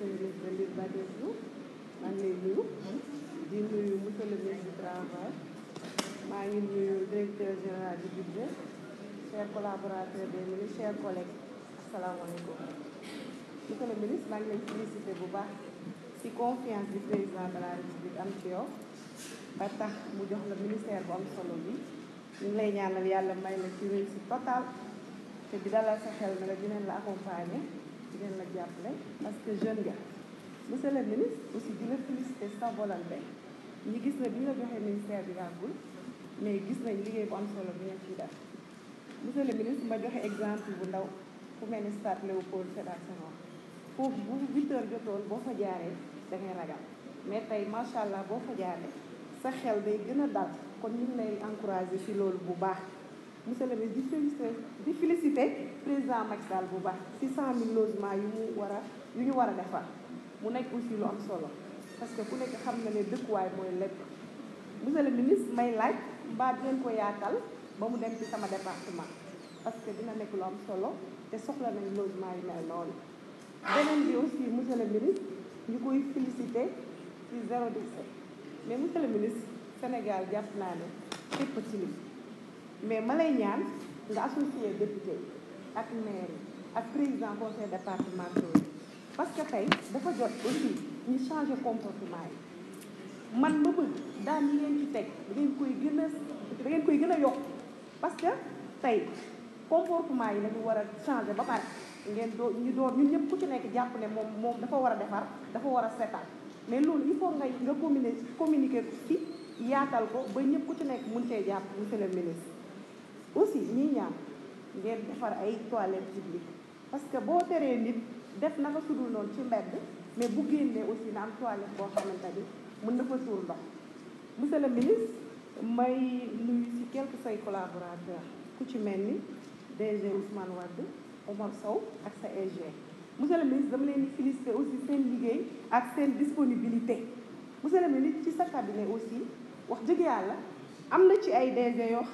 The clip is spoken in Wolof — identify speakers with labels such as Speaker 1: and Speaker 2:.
Speaker 1: monsieur le ministre Ly Badara Diouf maa ngi lay nuyu di nuyu monsieur le ministre du travail maa ngi nuyu directeur général du budget chers collaborateurs des ministres chers collègues asalaamaaleykum. monsieur le ministre maa ngi lay félicité bu baax ci confiance du président de la république am ci yow ba tax mu jox la ministère bu am solo bi ñu ngi lay ñaanal yàlla may la ci réussite totale te di dalal sa xel na la dinañ la accompagner dinañ la jàppale parce que jeune nga. monsieur le ministre aussi di la félicité sa volonté ñi gis na bi nga joxee ministère bi yàggul mais gis nañ liggéey bu am solo bi nga ciy def. monsieur le ministre ma joxe exemple bu ndaw fu mel ni stade Léopold Sédar Senghor foofu bu 8 heures jotoon boo fa jaaree da ngay ragal mais tey macha allah boo fa jaaree sa xel day gën a dal kon ñu ngi lay encouragé ci loolu bu baax. monsieur le ministre di félicité président Macky Sall bu baax ci 100 000 logements yu ñu war a defar mu nekk aussi lu am solo parce que ku nekk xam na ne dëkkuwaay mooy lépp. monsieur le ministre may laaj mbaa dinañ ko yaatal ba mu dem ci sama département parce que dina nekk lu am solo te soxla nañ logement yu mel noonu. beneen bi aussi monsieur le ministre ñu koy félicité ci 0 décès mais monsieur le ministre Sénégal jàpp naa ne fépp tilim mais ma lay ñaan nga associé député ak maire ak président conseil départemental parce que tey dafa jot aussi ñu changer comportement yi man ma bëgg daan yi ngeen ci teg da ngeen koy gën a yokk parce que tey comportement yi lañu war a changer ba pare ngeen ñu door ñun ñëpp ku ci nekk jàpp ne moom dafa war a defar dafa war a setal mais loolu il faut nga communiquer ci yaatal ko ba ñëpp ku ci nekk mun cee jàpp monsieur le ministre. aussi ñii ñaan ngeen defar ay toilettes publiques parce que boo teree nit def naka sudul noonu ci mbedd mais bu génnee aussi na am toilette boo xamante ni mën na fa tuur ndox. monsieur le ministre may nuyu ci quelques say collaborateurs ku ci mel ni DG Ousmane Wade Omar Sow ak sa EG. monsieur le ministre dama leen di félicité aussi seen liggéey ak seen disponibilité. monsieur le ministre ci sa cabinet aussi wax dëgg yàlla am na ci ay DG yoo